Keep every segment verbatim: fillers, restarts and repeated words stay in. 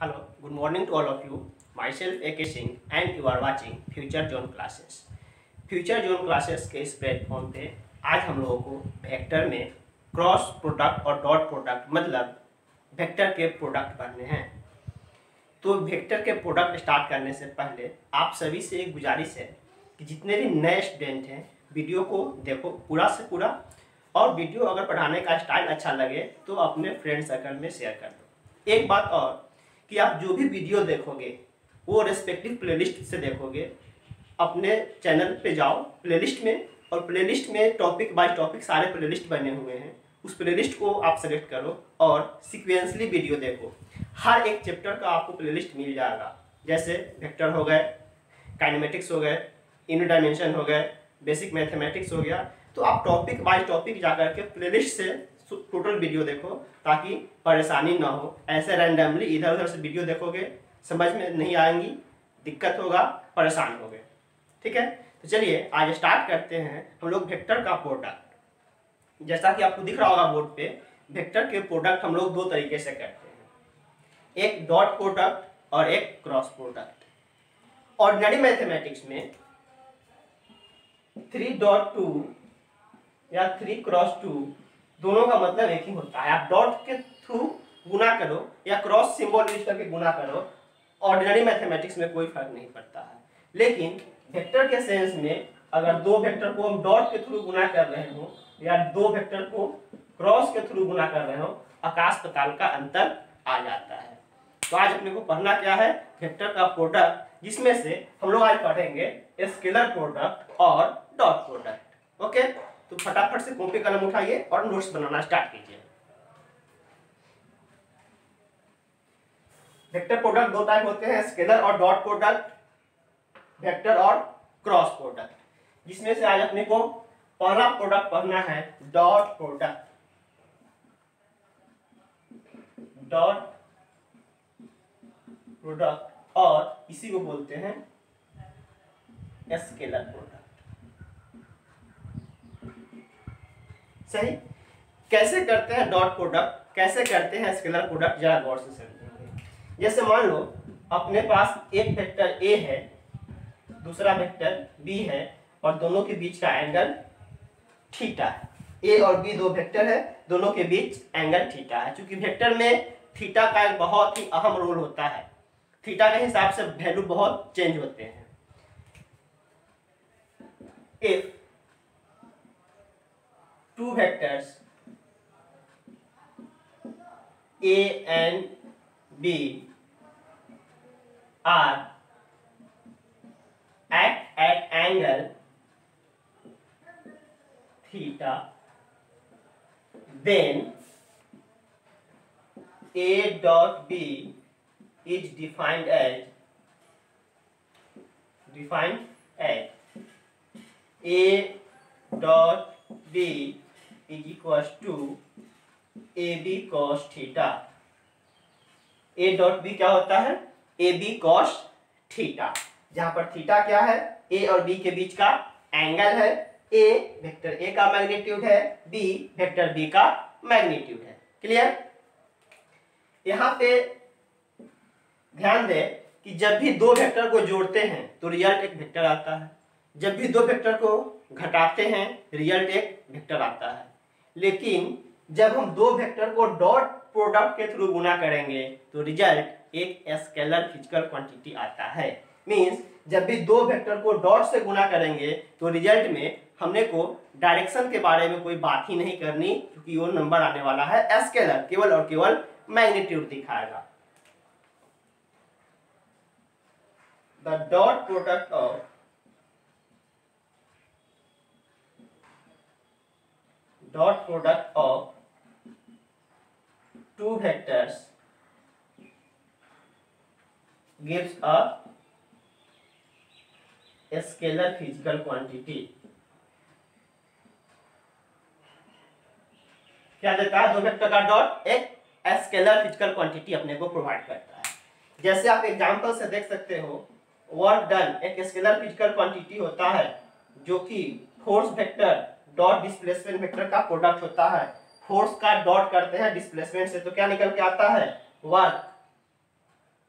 Hello, good morning to all of you. Myself A K Singh and you are watching Future Zone Classes. Future Zone Classes के इस platform पे आज हम लोगों को vector में क्रॉस प्रोडक्ट और डॉट प्रोडक्ट मतलब वेक्टर के प्रोडक्ट पढ़ने हैं। तो वेक्टर के प्रोडक्ट स्टार्ट करने से पहले आप सभी से एक गुजारिश है कि जितने भी नए स्टूडेंट हैं वीडियो को देखो पूरा से पूरा, और वीडियो अगर पढ़ाने का स्टाइल अच्छा लगे तो अपने फ्रेंड सर्कल में शेयर कर दो। एक बात और कि आप जो भी वीडियो देखोगे वो रेस्पेक्टिव प्लेलिस्ट से देखोगे। अपने चैनल पे जाओ प्लेलिस्ट में, और प्लेलिस्ट में टॉपिक बाय टॉपिक सारे प्लेलिस्ट बने हुए हैं, उस प्लेलिस्ट को आप सेलेक्ट करो और सीक्वेंसली वीडियो देखो। हर एक चैप्टर का आपको प्लेलिस्ट मिल जाएगा, जैसे वेक्टर हो गए, काइनेमेटिक्स हो गए, यूनिट डायमेंशन हो गए, बेसिक मैथमेटिक्स हो गया। तो आप टॉपिक बाय टॉपिक जाकर के प्लेलिस्ट से टोटल वीडियो देखो ताकि परेशानी ना हो। ऐसे रैंडमली इधर उधर से वीडियो देखोगे समझ में नहीं आएंगी, दिक्कत होगा, परेशान होगे। ठीक है, तो चलिए आज स्टार्ट करते हैं हम लोग वेक्टर का प्रोडक्ट। जैसा कि आपको दिख रहा होगा बोर्ड पे, वेक्टर के प्रोडक्ट हम लोग दो तरीके से करते हैं, एक डॉट प्रोडक्ट और एक क्रॉस प्रोडक्ट। ऑर्डिनरी मैथमेटिक्स में थ्री डॉट टू या थ्री क्रॉस टू दोनों का मतलब एक ही होता है। आप डॉट के थ्रू गुना करो या क्रॉस सिंबल यूज करके गुना करो, ऑर्डिनरी मैथमेटिक्स में कोई फर्क नहीं पड़ता है। लेकिन वेक्टर के सेंस में अगर दो वेक्टर को हम डॉट के थ्रू गुना कर रहे हो या दो वेक्टर को क्रॉस के थ्रू गुना कर रहे हो, आकाश पाताल का अंतर आ जाता है। तो आज अपने को पढ़ना क्या है, वेक्टर का प्रोडक्ट, जिसमें से हम लोग आज पढ़ेंगे स्केलर प्रोडक्ट और डॉट प्रोडक्ट। ओके, तो फटाफट से कॉपी कलम उठाइए और नोट्स बनाना स्टार्ट कीजिए। वेक्टर प्रोडक्ट दो टाइप होते हैं, स्केलर और डॉट प्रोडक्ट, वेक्टर और क्रॉस प्रोडक्ट, जिसमें से आज अपने को पहला प्रोडक्ट पढ़ना है डॉट प्रोडक्ट। डॉट प्रोडक्ट और इसी को बोलते हैं स्केलर प्रोडक्ट। सही, कैसे करते हैं डॉट प्रोडक्ट, कैसे करते हैं स्केलर प्रोडक्ट, जरा गौर से समझेंगे। जैसे मान लो अपने पास एक वेक्टर ए है, दूसरा वेक्टर बी है, और दोनों के बीच का एंगल थीटा है। ए और बी दो वेक्टर है, दोनों के बीच एंगल थीटा है। क्योंकि वेक्टर में थीटा का एक बहुत ही अहम रोल होता है, थीटा के हिसाब से वैल्यू बहुत चेंज होते हैं। If two vectors A and B are at at angle theta, then A dot B is defined as defined as A dot B is equals to A B cos theta. A dot B क्या होता है, A B cos theta, जहां पर theta क्या है, A और B के बीच का एंगल है। A वेक्टर A का मैग्नीट्यूड है, B वेक्टर B का मैग्नीट्यूड है। क्लियर? यहाँ पे ध्यान दें कि जब भी दो वेक्टर को जोड़ते हैं तो रिजल्ट एक वेक्टर आता है, जब भी दो वेक्टर को घटाते हैं रिजल्ट एक वेक्टर आता है। लेकिन जब हम दो वेक्टर को डॉट प्रोडक्ट के थ्रू गुना करेंगे तो रिजल्ट एक स्केलर फिजिकल क्वांटिटी आता है। मींस जब भी दो वेक्टर को डॉट से गुना करेंगे तो रिजल्ट में हमने को डायरेक्शन के बारे में कोई बात ही नहीं करनी, क्योंकि वो नंबर आने वाला है स्केलर, केवल और केवल मैग्नीट्यूड दिखाएगा। The dot product of dot product of two vectors gives a scalar physical quantity। क्या देता है, दो वेक्टर का डॉट एक स्केलर फिजिकल क्वांटिटी अपने को प्रोवाइड करता है। जैसे आप एग्जांपल से देख सकते हो, वर्क डन एक स्केलर फिजिकल क्वांटिटी होता है जो कि force vector dot displacement vector का प्रोडक्ट होता है। फोर्स का डॉट करते हैं डिस्प्लेसमेंट से तो क्या निकल के आता है, वर्क।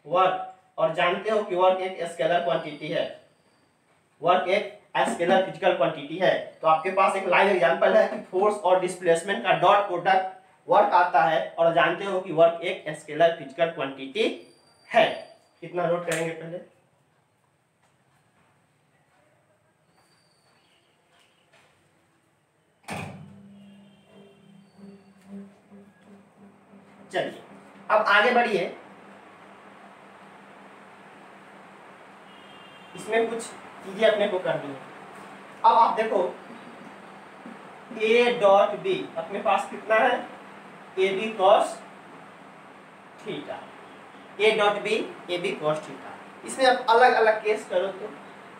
वर्क, और जानते हो कि वर्क एक स्केलर क्वांटिटी है, वर्क एक स्केलर फिजिकल क्वांटिटी है। तो आपके पास एक लाइव एग्जांपल है कि फोर्स और डिस्प्लेसमेंट का डॉट प्रोडक्ट वर्क आता है, और जानते हो कि वर्क एक स्केलर फिजिकल क्वांटिटी है। कितना नोट करेंगे पहले? चलिए अब आगे बढ़िए। इसमें कुछ चीजें अपने को करनी है। अब आप देखो ए डॉट बी अपने पास कितना है, A B cos theta, A dot B A B cos theta. इसमें आप अलग अलग केस करो तो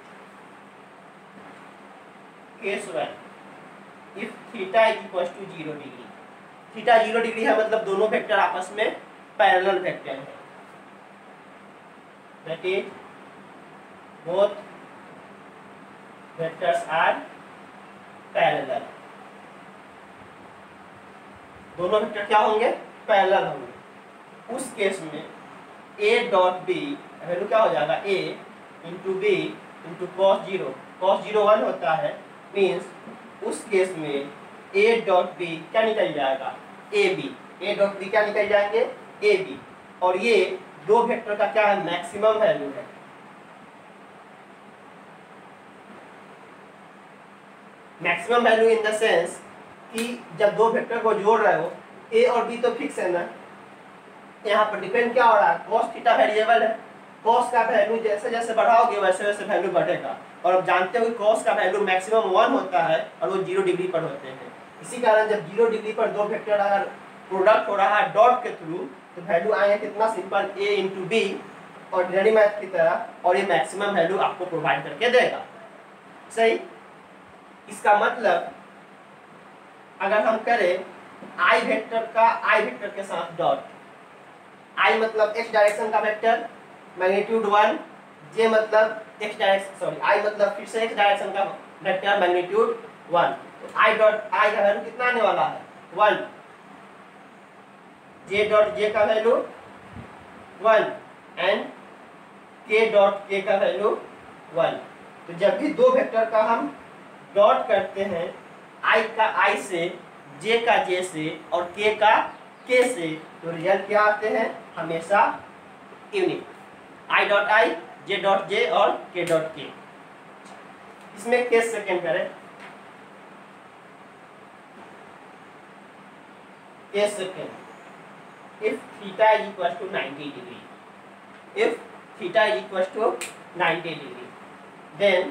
case one, if theta is equal to zero degree, theta zero degree है मतलब दोनों वेक्टर आपस में पैरेलल वेक्टर है, that is both vectors are parallel, दोनों वेक्टर क्या होंगे, पैरेलल होंगे। उस केस में a डॉट बी वैल्यू क्या हो जाएगा, a into B into cos zero, cos zero one होता है, मीन्स उस केस में a डॉट बी क्या निकल जाएगा, A B, A dot B क्या निकल जाएंगे, ए बी, और ये दो वेक्टर का क्या है, मैक्सिमम वैल्यू है। Maximum value in the sense कि जब दो वेक्टर को जोड़ रहे हो, ए और बी तो फिक्स है ना, यहाँ पर डिपेंड क्या हो रहा है, cos थीटा वेरिएबल है, cos का वैल्यू जैसे जैसे बढ़ाओगे वैसे वैसे वैल्यू बढ़ेगा, और अब जानते हो कि cos का वैल्यू मैक्सिमम वन होता है और वो जीरो डिग्री पर होते हैं। इसी कारण जब जीरो डिग्री पर दो वेक्टर अगर प्रोडक्ट हो रहा है डॉट के थ्रू, तो वैल्यू आएगा कितना simple, A into B ordinary math की तरह, और ये मैक्सिमम वैल्यू आपको प्रोवाइड करके देगा। सही। इसका मतलब अगर हम करें आई वेक्टर का आई वेक्टर के साथ डॉट, आई मतलब एक्स डायरेक्शन का वेक्टर मैग्नीट्यूड वन, जे मतलब एक्स डायरेक्शन सॉरी आई मतलब फिर से एक्स डायरेक्शन का वेक्टर मैग्नीट्यूड वन, तो आई डॉट आई का वैल्यू कितना आने वाला है, वन, जे डॉट जे का value one, and K dot K का वैल्यू वन। तो जब भी दो वेक्टर का हम डॉट करते हैं, आई का आई से, जे का जे से और के का के से, तो रिजल्ट क्या आते हैं, हमेशा unique, I dot I, J dot J और के डॉट के। इसमें केस सेकेंड करें, case second, if theta is equal to ninety degree, if theta is equal to ninety degree, then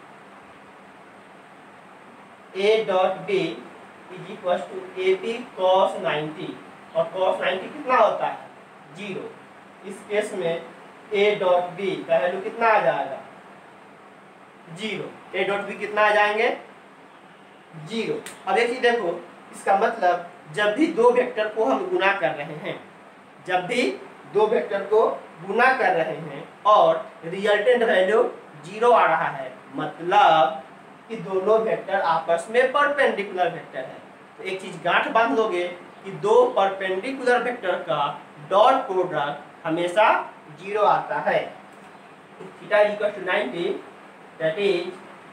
a dot b is equal to A B cos ninety, और cos ninety कितना होता है, zero. इस case में a dot b का value कितना आ जाएगा, जीरो, a डॉट b कितना आ जाएंगे, जीरो। अब एक चीज देखो, इसका मतलब जब भी दो वेक्टर को हम गुना कर रहे हैं, जब भी दो वेक्टर को गुना कर रहे हैं और रिजल्टेंट वैल्यू जीरो आ रहा है, मतलब कि दोनों वेक्टर आपस में परपेंडिकुलर वेक्टर है। तो एक चीज गांठ बांध लोगे कि दो परपेंडिकुलर वेक्टर का डॉट प्रोडक्ट हमेशा जीरो आता है। Theta is equal to ninety, that is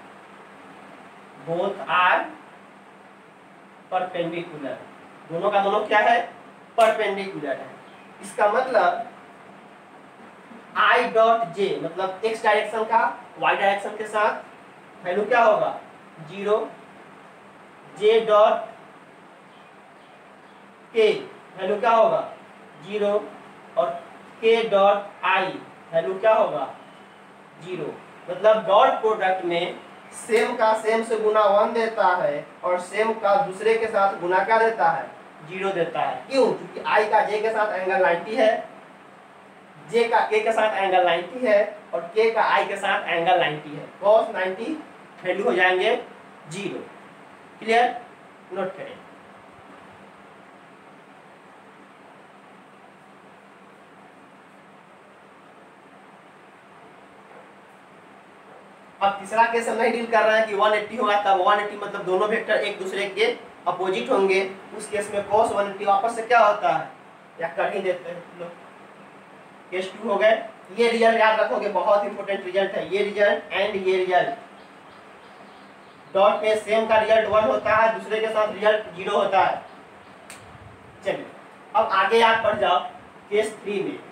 both are perpendicular, दोनों का दोनों क्या है, परपेंडिकुलर है। इसका मतलब आई डॉट जे मतलब एक्स डायरेक्शन का वाई डायरेक्शन के साथ वैल्यू क्या होगा, zero, J dot K value क्या होगा, जीरो, और के डॉट आई वैल्यू क्या होगा, जीरो। मतलब डॉट प्रोडक्ट में सेम का सेम से गुना वन देता है और सेम का दूसरे के साथ गुना क्या देता है, जीरो देता है। क्यों? क्योंकि आई का जे के साथ एंगल नाइंटी है, जे का के के साथ एंगल नाइंटी है और के का आई के साथ एंगल नाइंटी है, कॉस नाइंटी वैल्यू हो जाएंगे जीरो। क्लियर? नोट करें। अब तीसरा केस हम नहीं डील कर रहे हैं कि वन एट्टी होगा, तब वन एट्टी मतलब दोनों वेक्टर एक दूसरे के अपोजिट होंगे। उस केस में cos वन एट्टी वापस से क्या होता है, या कर ही देते हैं लोग, केस टू हो गए। ये रिजल्ट याद रखोगे, बहुत इंपॉर्टेंट रिजल्ट है ये रिजल्ट एंड ये रिजल्ट। डॉट में सेम का रिजल्ट वन होता है, दूसरे के साथ रिजल्ट जीरो होता है। चलिए अब आगे आप बढ़ जाओ केस थ्री में।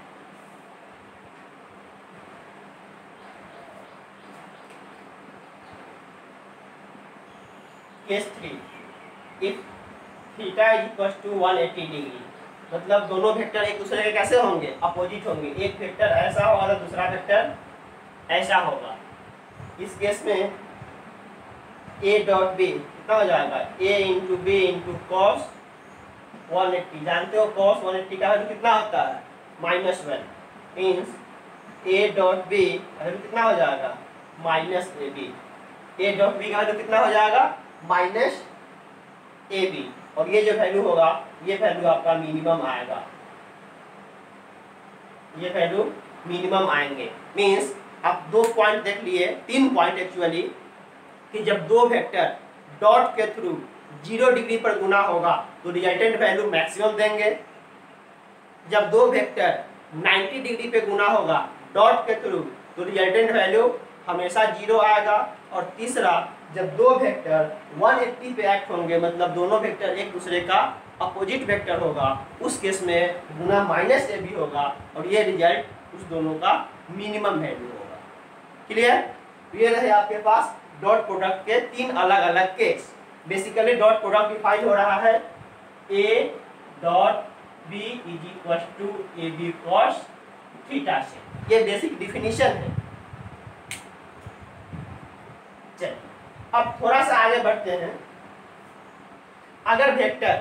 Case three, if theta is equal to one eighty degree, मतलब दोनों वेक्टर एक दूसरे के कैसे होंगे, अपोजिट होंगे। एक वेक्टर ऐसा होगा तो दूसरा वेक्टर ऐसा होगा। इस केस में a डॉट बी कितना हो जाएगा, a into B into cos one eighty. जानते हो कॉस वन एट्टी का वैल्यू कितना होता है, minus one. Means a dot B value कितना हो जाएगा, minus A B. A dot B का वैल्यू कितना हो जाएगा, माइनस ए बी। और ये जो वैल्यू होगा, ये वैल्यू आपका मिनिमम आएगा, ये वैल्यू मिनिमम आएंगे। मीन्स आप दो पॉइंट देख लिए, तीन पॉइंट एक्चुअली, कि जब दो वेक्टर डॉट के थ्रू जीरो डिग्री पर गुना होगा तो रिजल्टेंट वैल्यू मैक्सिमम देंगे। जब दो वेक्टर नब्बे डिग्री पे गुना होगा डॉट के थ्रू तो रिजल्टेंट वैल्यू हमेशा जीरो आएगा। और तीसरा, जब दो वेक्टर एक सौ अस्सी पे एक्ट होंगे, मतलब दोनों वेक्टर एक दूसरे का अपोजिट वेक्टर होगा, उस केस में गुना माइनस ए भी होगा और ये रिजल्ट उस दोनों का मिनिमम वैल्यू होगा। क्लियर? ये रहे आपके पास डॉट प्रोडक्ट के तीन अलग अलग case. Basically dot product define हो रहा है A dot B is equal to A B cos theta से। ये बेसिक डिफिनीशन है। चलिए अब थोड़ा सा आगे बढ़ते हैं। अगर वेक्टर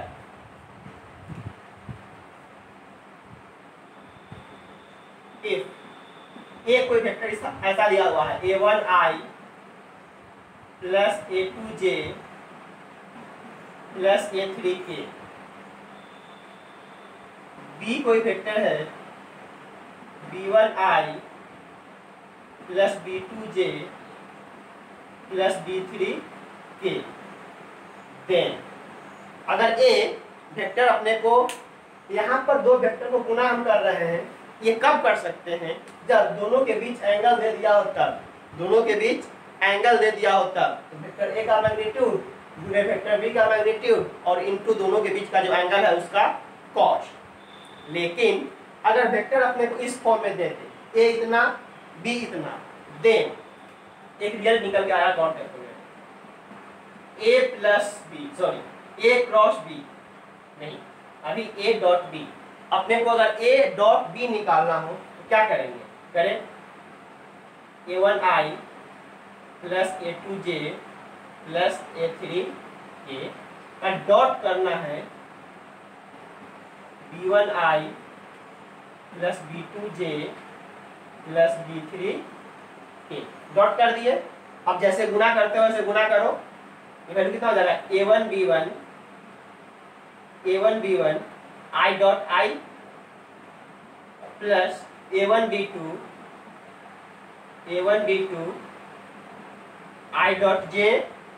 इफ ए कोई वेक्टर ऐसा दिया हुआ है, A one I plus A two J plus A three K. B कोई वेक्टर है, B one I plus B two J plus B three K. Then अगर ए वेक्टर अपने को, यहाँ पर दो वेक्टर को गुना हम कर रहे हैं, ये कब कर सकते हैं, जब दोनों के बीच एंगल दे दिया हो तब। दोनों के बीच एंगल दे दिया हो तब। तो वेक्टर ए का मैग्नीट्यूड दूसरे वेक्टर बी का मैग्नीट्यूड और इनटू दोनों के बीच का जो एंगल है उसका कॉस। लेकिन अगर वेक्टर अपने को इस फॉर्म में देते, ए इतना बी इतना, देन एक रिजल्ट निकल के आया, गौर करेंगे A plus B, sorry A cross B नहीं, अभी ए डॉट बी। अपने को अगर ए डॉट बी निकालना हो तो क्या करेंगे, करें A one I plus A two J plus A three K का डॉट करना है B one I plus B two J plus B three K. Dot कर दिए। अब जैसे गुना करते हो वैसे गुना करो। ये वैल्यू कितना हो जाएगा, A one B one A one B one I dot I plus A one B two A one B two I dot J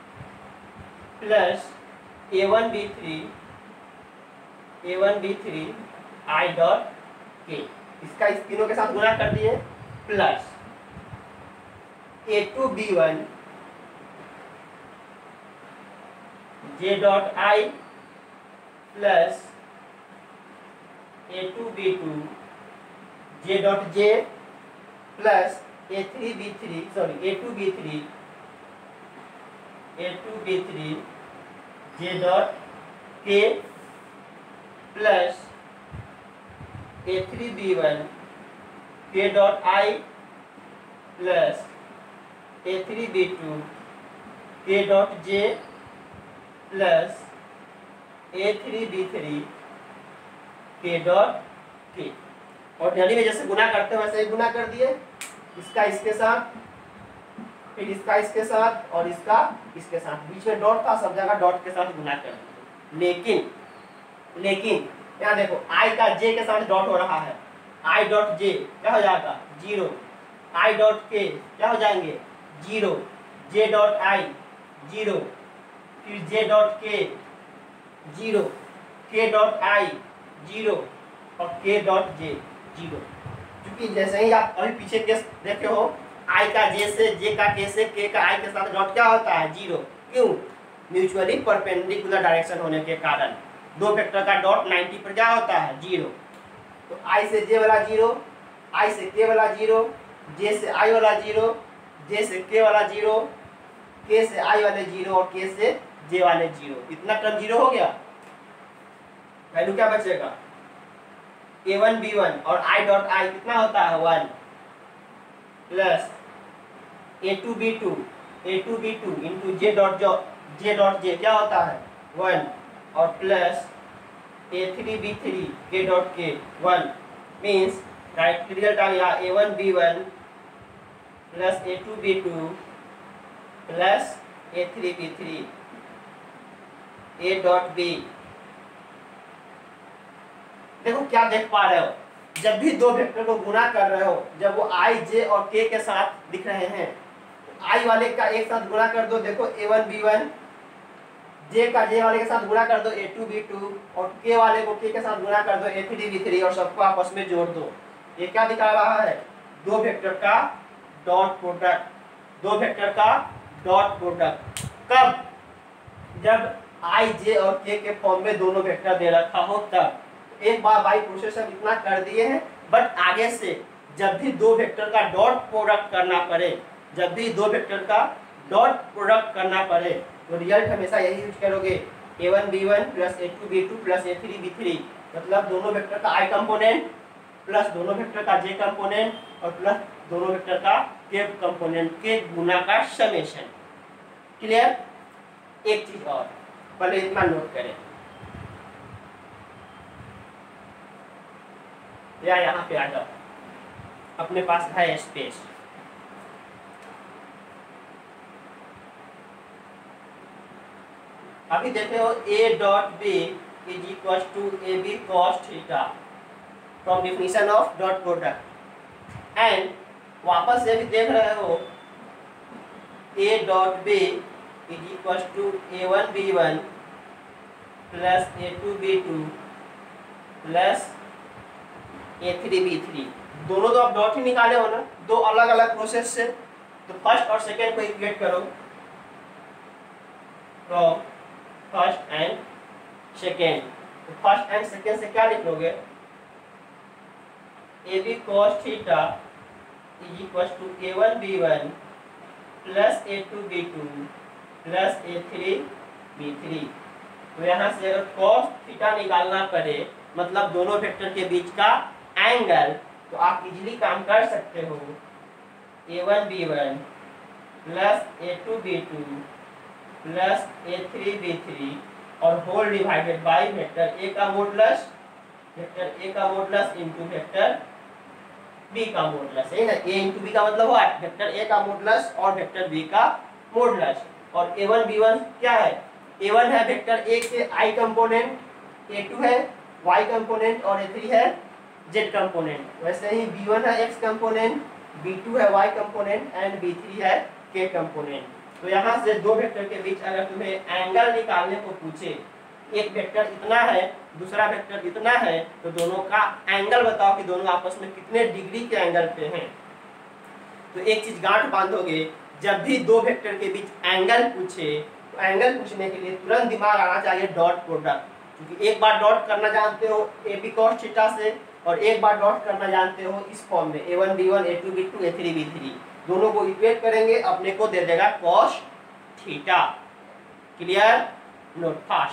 plus A one B three A one B three I dot K. इसका इस तीनों के साथ गुना कर दिए, plus A two B one J dot I plus A two B two J dot J plus A three B three sorry A two B three A two B three J dot K plus A three B one K dot I plus A three B two K dot J plus A three B three K dot K. और ordinary में जैसे गुना करते हैं वैसे ही गुना कर दिए, इसका इसके साथ, फिर इसका इसके साथ और इसका इसके साथ। बीच में डॉट था, सब जगह डॉट के साथ गुना कर दिए। लेकिन लेकिन यहाँ देखो आई का जे के साथ डॉट हो रहा है, आई डॉट जे क्या हो जाएगा, जीरो। आई डॉट के क्या हो जाएंगे, zero. J dot I zero, फिर J dot K zero, K dot I zero और के डॉट जे जीरो। क्योंकि जैसे ही आप अभी पीछे केस देखे हो, आई का जे से, जे का के से, के का आई के साथ डॉट क्या होता है, जीरो। क्यों? म्यूचुअली परपेंडिकुलर डायरेक्शन होने के कारण दो वेक्टर का डॉट नाइंटी पर क्या होता है, जीरो। तो आई से जे वाला जीरो, आई से के वाला जीरो, जे से आई वाला जीरो, जे से के वाला जीरो, के से आई वाले जीरो और के से जे वाले जीरो। इतना टर्म जीरो हो गया, वैल्यू क्या बचेगा, ए वन बी वन और आई डॉट आई कितना होता है, one plus A two B two, A two B two into J dot जो जे डॉट जे क्या होता है, वन और plus A three B three K dot K one. Means right result आ गया A one B one plus A two B two plus A three B three A dot B. देखो क्या देख पा रहे हो, जब भी दो वेक्टर को गुणा कर रहे हो, जब वो आई जे और के के साथ दिख रहे हैं, तो आई वाले का एक साथ गुणा कर दो, देखो A one B one, J का जे वाले के साथ गुणा कर दो ए टू बी टू, और के वाले को के के साथ गुणा कर दो ए थ्री बी थ्री, और सबको आपस में जोड़ दो। ये क्या दिखा रहा है, दो वेक्टर का डॉट प्रोडक्ट, दो वेक्टर का डॉट प्रोडक्ट। कब? जब आई जे और के के फॉर्म में दोनों वेक्टर दे रखा हो तब। एक बार बाई प्रोसेस हम इतना कर दिए हैं, बट आगे से जब भी दो वेक्टर का डॉट प्रोडक्ट करना पड़े, जब भी दो वेक्टर का डॉट प्रोडक्ट करना पड़े, तो रिजल्ट हमेशा यही यूज करोगे, A one B one plus A two B two plus A three B three. मतलब दोनों वेक्टर का आई कंपोनेंट प्लस दोनों वेक्टर का जे कंपोनेंट और प्लस दोनों वेक्टर का के कंपोनेंट के गुना का समेशन। क्लियर? एक चीज और, पहले इतना नोट करें, या यहाँ पे आ जाओ, अपने पास है स्पेस। अभी देखे हो a dot b is equal to A B cos theta from definition of dot product. And वापस से भी देख रहे हो a dot b is equal to A one B one plus A two B two plus A three B three. दोनों तो आप dot ही निकाले हो ना, दो अलग अलग प्रोसेस से। तो फर्स्ट और सेकेंड को इक्वेट करो, फ्रॉम फर्स्ट एंड सेकेंड। तो फर्स्ट एंड सेकेंड से क्या लिखोगे, A B cos theta is equal to A one B one plus A two B two plus A three B three. तो यहाँ से अगर कॉस थीटा निकालना पड़े, मतलब दोनों वेक्टर के बीच का एंगल, तो आप इजीली काम कर सकते हो, A one B one plus A two B two plus A three B three और whole divided by vector A का मॉडुलस, वेक्टर ए का मॉडुलस इनटू वेक्टर बी का मॉडुलस। है ना, ए इनटू बी का मतलब हुआ वेक्टर ए का मॉडुलस और वेक्टर बी का मॉडुलस। और ए वन बी वन क्या है, ए वन है वेक्टर ए के आई कंपोनेंट, ए टू है वाई कंपोनेंट और ए थ्री है जेड कंपोनेंट। वैसे ही बी वन है एक्स कंपोनेंट, बी टू है Y component and B three है के कंपोनेंट। तो यहाँ से दो वेक्टर के बीच अगर तुम्हें एंगल निकालने को पूछे, एक वेक्टर इतना है दूसरा वेक्टर इतना है, तो दोनों का एंगल बताओ कि दोनों आपस में कितने डिग्री के एंगल पे हैं। तो एक चीज गांठ बांधोगे, जब भी दो वेक्टर के बीच एंगल पूछे, तो एंगल पूछने के लिए तुरंत दिमाग आना चाहिए डॉट प्रोडक्ट। क्योंकि एक बार डॉट करना जानते हो ए बी कॉस थीटा से, और एक बार डॉट करना जानते हो इस फॉर्म में, A one B one A two B two A three B three. दोनों को इक्वेट करेंगे, अपने को दे देगा cos theta. Clear? Note fast.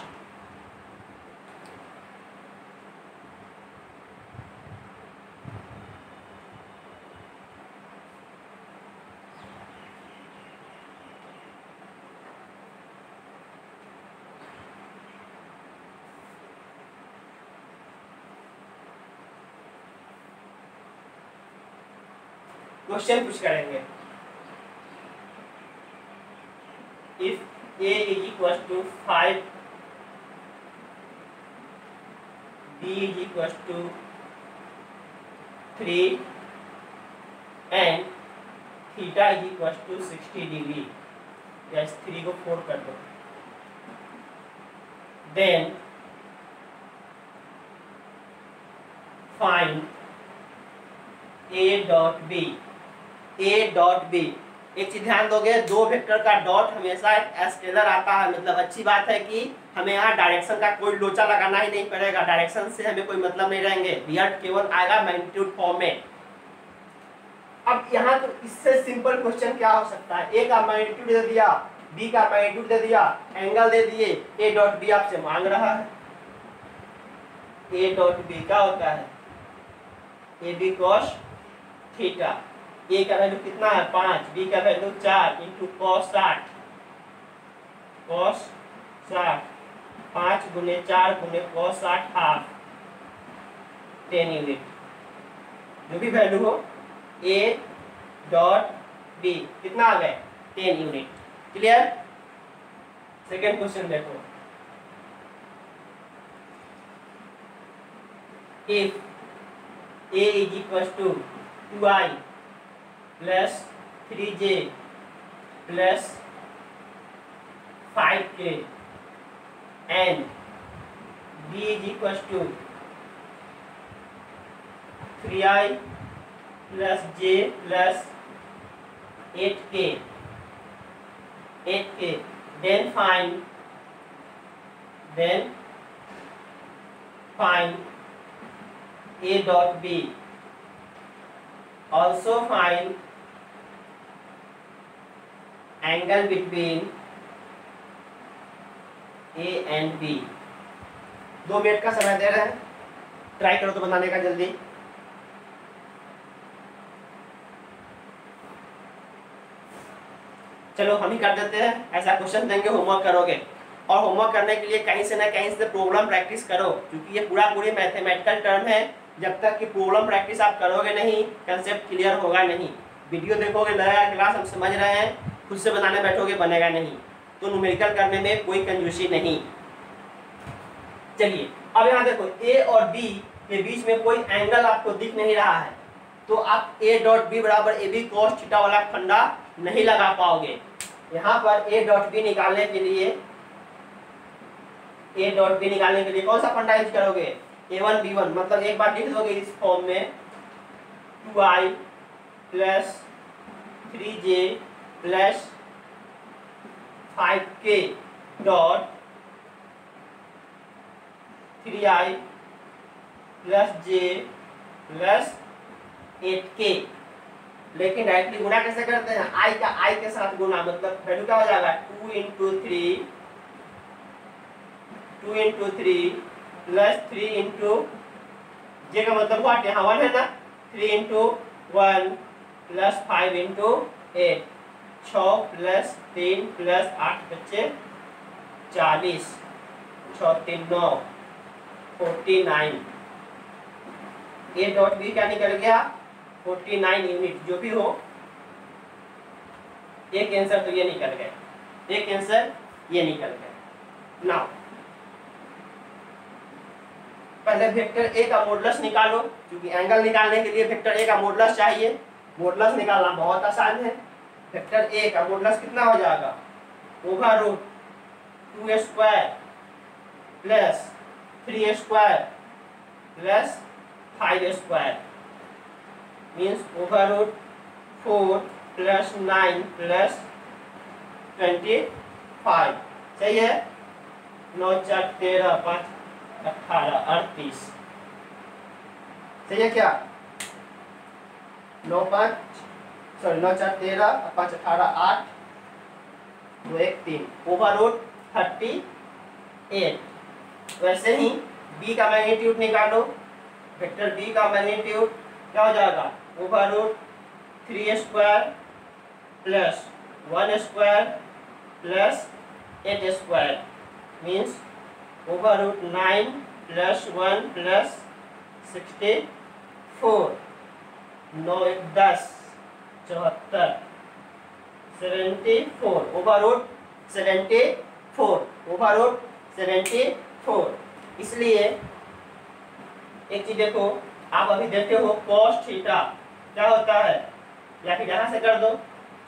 Question पूछ करेंगे, if A is equal to five, B is equal to three and theta is equal to sixty degree, या इस थ्री को फोर कर दो, then find A dot B, A dot B. एक चीज ध्यान दोगे, दो वेक्टर का डॉट हमेशा एक स्केलर आता है, मतलब अच्छी बात है कि हमें यहाँ डायरेक्शन का कोई लोचा लगाना ही नहीं पड़ेगा, डायरेक्शन से हमें कोई मतलब नहीं रहेंगे, रिजल्ट केवल आएगा मैग्नीट्यूड फॉर्म में। अब यहाँ तो इससे सिंपल क्वेश्चन क्या हो सकता है, ए का मैग्नीट्यूड दे दिया, बी का मैग्नीट्यूड दे दिया, एंगल दे दिए, ए डॉट बी आपसे मांग रहा है। ए डॉट बी क्या होता है, A B cos theta. A का वैल्यू कितना है पाँच, बी का वैल्यू चार इंटू कॉस साठ, कॉस साठ, पाँच गुने चार गुने कॉस साठ हाफ, टेन यूनिट, जो भी वैल्यू हो। ए डॉट बी कितना आ गए, ten unit. Clear. Second question देखो, if A is equals to two I plus three J plus five K and B is equals to three I plus J plus eight K, eight K, then find then find A dot B. Also find angle between A and B. दो minute का समय दे रहे हैं, try करो तो बनाने का जल्दी। चलो हम ही कर देते हैं, ऐसा क्वेश्चन देंगे, होमवर्क करोगे, और होमवर्क करने के लिए कहीं से ना कहीं से प्रॉब्लम प्रैक्टिस करो, क्योंकि ये पूरा पूरी मैथमेटिकल टर्म है। जब तक कि प्रॉब्लम प्रैक्टिस आप करोगे नहीं, कंसेप्ट क्लियर होगा नहीं। वीडियो देखोगे लगेगा क्लास हम समझ रहे हैं, खुद से बनाने बैठोगे बनेगा नहीं। तो न्यूमेरिकल करने में कोई कंजूसी नहीं। चलिए अब यहाँ देखो, ए और बी के बीच में कोई एंगल आपको दिख नहीं रहा है, तो आप ए डॉट बी बराबर ए बी कॉस थीटा वाला फंडा नहीं लगा पाओगे। यहाँ पर ए डॉट बी निकालने के लिए ए डॉट बी निकालने के लिए कौन सा फंडा यूज करोगे, ए वन बी वन, मतलब एक बार लिख दोगे इस फॉर्म में, two I plus three J plus five K dot three I plus J plus eight K. लेकिन डायरेक्टली गुणा कैसे करते हैं, आई का आई के साथ गुणा, मतलब वैल्यू क्या हो जाएगा, two into three, two into three plus three into J का मतलब हुआ यहाँ वन है ना, three into one plus five into eight, छः प्लस तीन प्लस आठ बच्चे चालीस, छः तीन नौ, forty nine. A dot B क्या निकल गया, फोर्टी नाइन यूनिट। जो भी हो, एक आंसर तो ये निकल गया, एक आंसर ये निकल गया। नाउ पहले वेक्टर ए का मॉडुलस निकालो, क्योंकि एंगल निकालने के लिए वेक्टर ए का मॉडुलस चाहिए। मॉडुलस निकालना बहुत आसान है। वेक्टर ए का मॉडुलस कितना हो जाएगा, over root two square plus three square plus five square, means over root four plus nine plus twenty five. सही है, नौ चार तेरह, पाँच अठारह, अड़तीस। सही है क्या, नौ पाँच सॉरी नौ चार तेरह, पाँच अठारह, आठ, दो एक तीन, ओवर रूट थर्टी एट। वैसे ही बी का मैग्नीट्यूड निकालो, वेक्टर बी का मैग्नीट्यूड क्या हो जाएगा, over root three square plus one square plus eight square, means over root nine plus one plus sixty four, नौ एक दस, चौहत्तर, seventy four, over root seventy four, over root seventy four. इसलिए एक चीज देखो, आप अभी देखते हो कॉस थीटा क्या होता है, या फिर यहां से कर दो,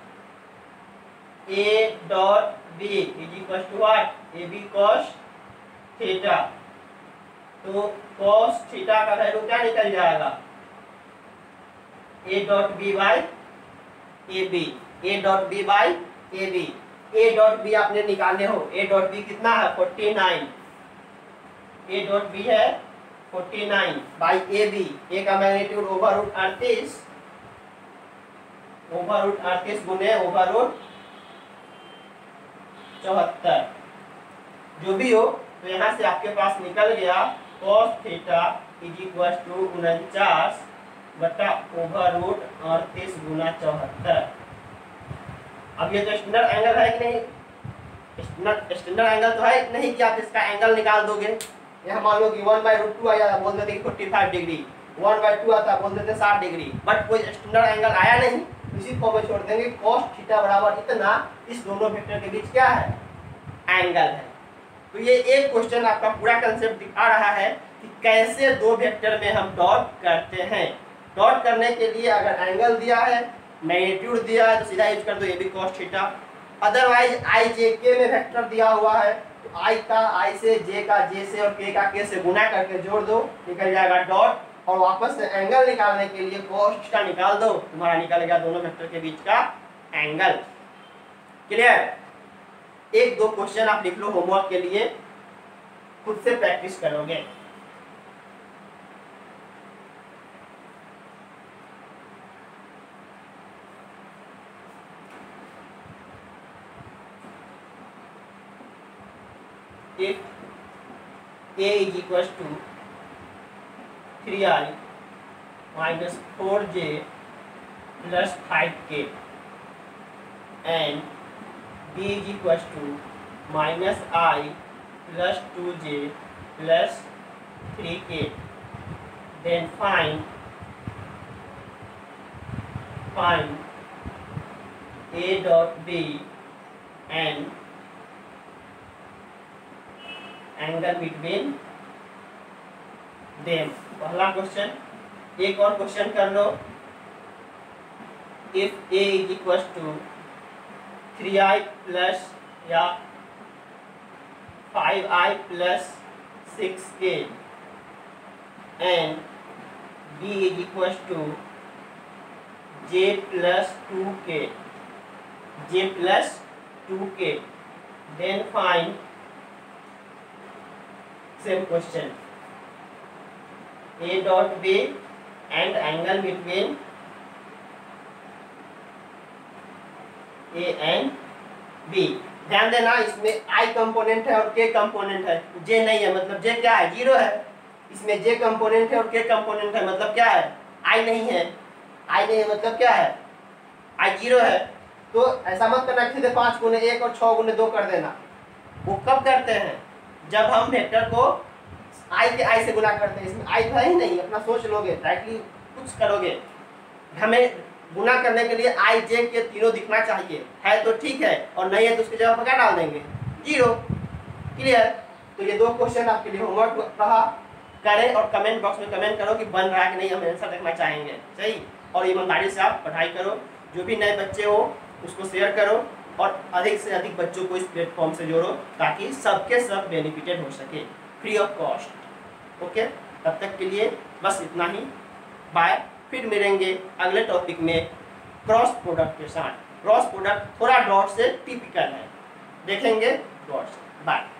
A dot B is equal to what, A B cos theta. तो कॉस थीटा का वैल्यू क्या निकल जाएगा, A dot B by A B, A dot B by A B. A dot B आपने निकालने हो, ए डॉट बी कितना है forty nine, A dot B है forty nine by A B, A का मैग्नीट्यूड ओवर रूट अड़तीस, over root अड़तीस गुने ओवर रूट चौहत्तर, जो भी हो। तो यहाँ से आपके पास निकल गया cos theta is equal to उनचास बटा ओवर रूट अड़तीस गुना चौहत्तर। अब ये तो स्टैंडर्ड एंगल है कि नहीं, स्टैंडर्ड एंगल तो है नहीं कि आप इसका एंगल निकाल दोगे। यहाँ मान लो कि वन बाई रूट टू आया, बोल देते forty five degree, one by two आता बोल देते साठ डिग्री, बट कोई स्टैंडर्ड एंगल आया नहीं, इसी फॉर्म में छोड़ देंगे। cos थीटा बराबर इतना, इस दोनों वेक्टर के बीच क्या है, एंगल है। तो ये एक क्वेश्चन आपका पूरा कंसेप्ट दिखा रहा है कि कैसे दो वेक्टर में हम डॉट करते हैं। डॉट करने के लिए अगर एंगल दिया है, मैग्नीट्यूड दिया है, तो सीधा यूज कर दो A B cos theta. Otherwise I J K में वेक्टर दिया हुआ है, तो आई का आई से, जे का जे से और के का के से गुना करके जोड़ दो, निकल जाएगा डॉट। और वापस से एंगल निकालने के लिए cos थीटा निकाल दो, तुम्हारा निकल गया दोनों वेक्टर के बीच का एंगल। क्लियर? एक दो क्वेश्चन आप लिख लो होमवर्क के लिए, खुद से प्रैक्टिस करोगे। If A is equals to three I minus four J plus five K and B is equals to minus I plus two J plus three K, then find find A dot B and angle between them. पहला question. एक और question कर लो। If A is equal to three I plus या five I plus six K and B is equal to J plus two K, J plus two K, then find same question A dot B and angle between A and B। ध्यान देना, इसमें I component है और K component है, J नहीं है, मतलब J क्या है, जीरो है। इसमें J कंपोनेंट है और K कंपोनेंट है, मतलब क्या है, I नहीं है। I नहीं है मतलब क्या है, I जीरो है। तो ऐसा मत करना सीधे पाँच गुने एक और छः गुने दो कर देना। वो कब करते हैं, जब हम वेक्टर को आई के आई से गुना करते हैं। इसमें आई तो है ही नहीं, अपना सोच लोगे, डायरेक्टली कुछ करोगे। हमें गुना करने के लिए आई जे के तीनों दिखना चाहिए, है तो ठीक है, और नहीं है तो उसकी जगह पर क्या डाल देंगे, जीरो। क्लियर? तो ये दो क्वेश्चन आपके लिए होमवर्क रहा, करें और कमेंट बॉक्स में कमेंट करो कि बन रहा है कि नहीं, हम आंसर देखना चाहेंगे। सही? और ईमानदारी से आप पढ़ाई करो। जो भी नए बच्चे हो उसको शेयर करो और अधिक से अधिक बच्चों को इस प्लेटफॉर्म से जोड़ो, ताकि सबके सब बेनिफिटेड हो सके फ्री ऑफ कॉस्ट। ओके, तब तक के लिए बस इतना ही। बाय। फिर मिलेंगे अगले टॉपिक में क्रॉस प्रोडक्ट के साथ। क्रॉस प्रोडक्ट थोड़ा डॉट से टिपिकल है, देखेंगे डॉट से। बाय।